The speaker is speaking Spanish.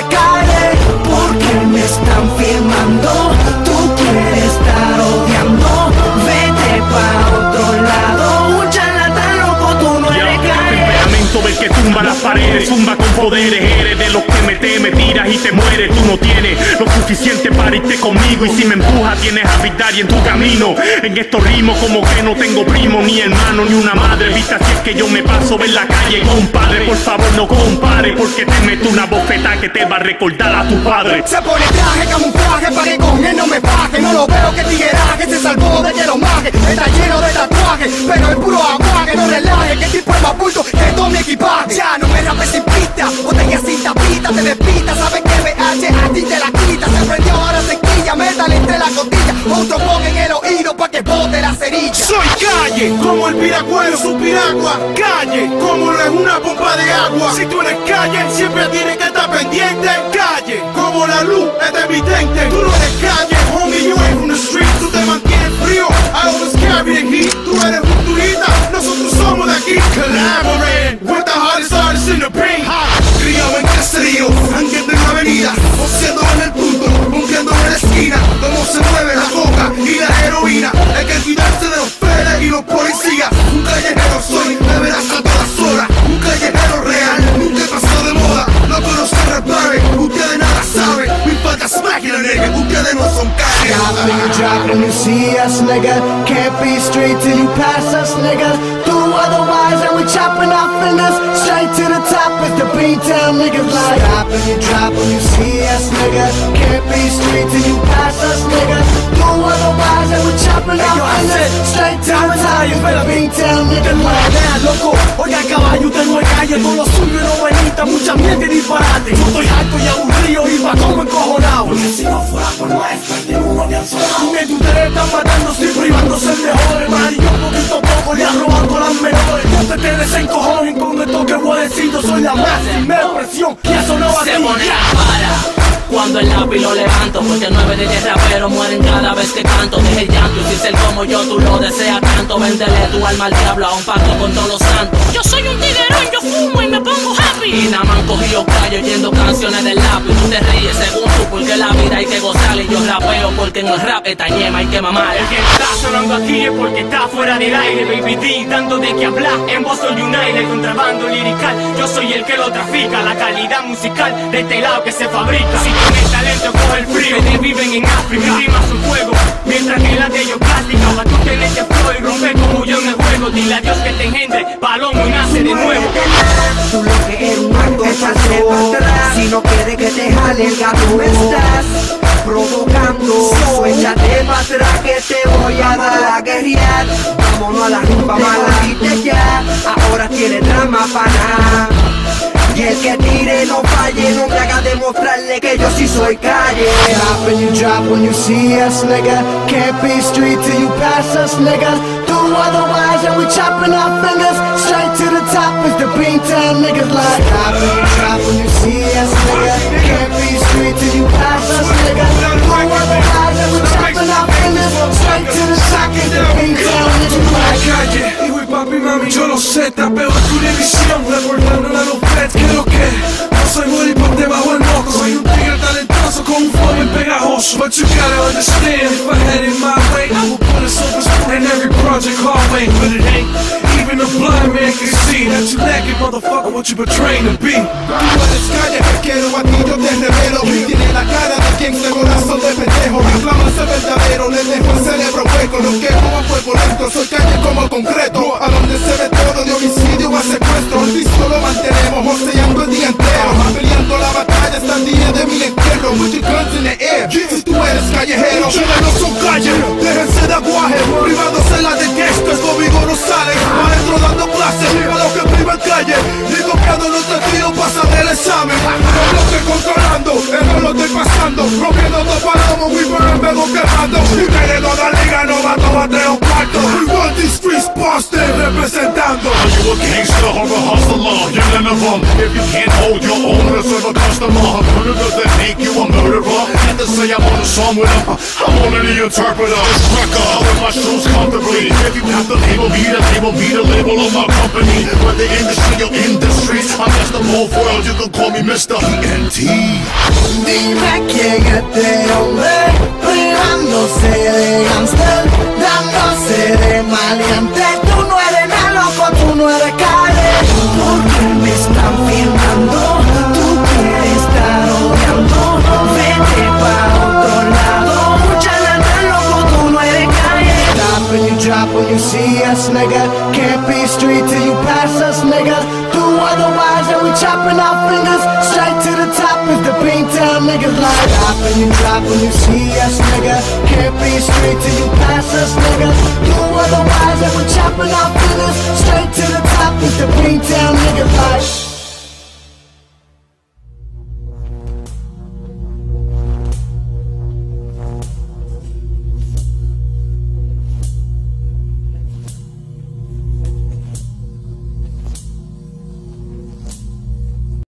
calle. Porque me están filmando, tú quieres estar odiando. Vete pa' otro lado, un charlatán loco, tú no eres calle. Temperamento del que tumba las paredes, zumba con poderes. Eres de los que me tiras y te mueres. Tú no tienes lo suficiente para irte conmigo, y si me empujas tienes a Big Daddy en tu camino. En estos ritmos como que no tengo primo, ni hermano, ni una madre. Vista si es que yo me paso en la calle, compadre. Por favor no compare, porque te meto una bofeta que te va a recordar a tu padre. Se pone traje, camuflaje, para que con él no me baje. No lo veo que tigueraje, se salvó de hielo maje. Está lleno de tatuajes, pero es puro aguaje. No relaje, que tipo es más bulto que todo mi equipaje. Ya no me rapes sin pista, botella sin tapita. Te despita, sabes que BH a ti te la quita. Se prendió, ahora se quilla, métale entre la costilla. Otro pon en el oído pa' que bote la cerilla. Soy calle, como el piragüero su piragua. Calle, como lo es una pompa de agua. Si tú eres calle, siempre tienes que estar pendiente. Calle, como la luz es evidente. Tú no eres calle, homie, you ain't from the street. Tú te mantienes frío, I always carry the heat. Tú eres un turista, nosotros somos de aquí. Collaborate with the hardest artists in the paint. Criado en caserío, hangueando en la avenida, boceando en el punto, bombeando en la esquina. Cómo se mueve la coca y la heroína. Hay que cuidarse de los feres y los policías. Un callejero soy, me verás a todas horas. Un callejero real, nunca he pasado de moda. No conozco el repare, ustedes nada saben. Mis patas máquinas, nigga, ustedes no son calle. Stop when you drop when you see us, nigga. Can't be straight till you pass us, nigga. Do otherwise and we chopping our fingers straight to the top. It's the B-Town niggas like. Stop when you drop when you see us, nigga. Can't be straight till you pass us, nigga. Do otherwise and we chopping our fingers straight to the top. It's the B-Town niggas like. Loco, oiga caballo, usted no es calle, todo lo suyo no bonita, mucha mierda y disparate. Yo estoy harto y aburrido y pa' como encojonado. Porque si no fuera por nuestra, ninguno había sonado. Mientras ustedes están matándose y privándose el mejor, hermano, y yo poquito a poco le han robado las menores. Que ustedes se encojonen con esto que voy a decir, yo soy la máxima expresión y eso no va a se pone la para cuando el lápiz lo levanto, porque 9 de 10 raperos mueren cada vez que canto. Deje el llanto y si ser como yo tú lo deseas tanto, véndele tu alma al diablo a un pacto con todos los santos. Yo soy un tiguerón, yo fumo y me pongo happy, y nada más han cogido callo oyendo canciones del lápiz. Tú te ríes según tú, porque la vida hay que gozar, y yo rapeo porque en el rap esta ñema hay que mamar. El que está sonando aquí es porque está fuera del aire. Baby D dando de qué hablar en Boston United. Contrabando lirical, yo soy el que lo trafica. La calidad musical de este lado que se fabrica. Si tienes talento coge el frío, ustedes viven en África. Mi rima su fuego, mientras que la de ellos plástica. Pa' tú tenés que flow y romper como yo en el juego. Dile a Dios que te engendre, palomo y nace de nuevo. Tú lo que eres un mango, échate para atrás. Si no quieres que te jale el gato, me estás provocando. Échate para atrás que te voy a dar a guerrear. Vámonos a la rumba, maldita ya. Ahora tiene drama para nada. Y el que tire no falle, no me haga demostrarle que yo sí soy calle. Stop when you drop when you see us, nigga. Can't be street till you pass us, nigga. Do otherwise and we chopping our fingers straight to the top. It's the B-Town niggas like. Stop when you drop when you see us, nigga. Can't be street till you pass us, nigga. Do otherwise and we chopping our fingers straight to the top. It's the B-Town niggas like. Calle, hijo y papi, mami, yo lo sé, tapeo en tu división, recordándole a los feds que lo que no soy morir por debajo del moco. Soy un tigre talentoso con un flow bien pegajoso. But you gotta understand, if I had it my way, I would put a silver spoon in every project hallway. But it ain't, even a blind man can see that you lacking, motherfucker, what you portraying to be. Tú eres calle, quiero a ti yo te revelo. Tiene la cara de quien se corazón de pendejo. Reclama ese verdadero, le dejo el cerebro hueco. Lo que no a fuego lento, soy calle como concreto. A donde se ve todo de homicidio a secuestro. El disco lo mantenemos, joseando el día entero. Peleando la batalla hasta el día de mi entierro. With your guns in the air, si tú eres callejero. Ustedes no son calle, déjense de aguaje. Privados en la de gangsters, conmigo no salen. Maestro dando clases, a los que privan calle. Y copiando los testigos pasan el examen. No lo estoy controlando, no lo estoy pasando. Rompiendo dos palomos, we burn, vengo quemando. Ustedes no dan liga, no va a 3 o 4. We run these streets, Boston, representando. Are you a gangster or a hustler? You're none of them. If you can't hold your own, serve a customer. Murder doesn't make you a murderer. At the to say I'm on a song with them. I'm only the interpreter. This record, I wear my shoes comfortably. If you have the label, be the label of my company. Whether industry or industries, I'm best of both worlds. You can call me Mr. ENT. Dime quién es este hombre, privándose de gangster, dándose de maleante. Tú no eres nada loco, tú no eres calle. ¿Por qué me están filmando? Tú quieres estar odiando. Vete pa' otro lado. Mucha lata loco, tú no eres calle. Stop when you drop when you see us, nigga. Can't be street till you pass us, nigga. Do otherwise and we chopping our fingers straight to the top if the Beantown niggas like. Stop when you drop when you see us, nigga. Can't be straight till you pass us, nigga. Do otherwise and we chopping our fingers straight to the top if the Beantown niggas like.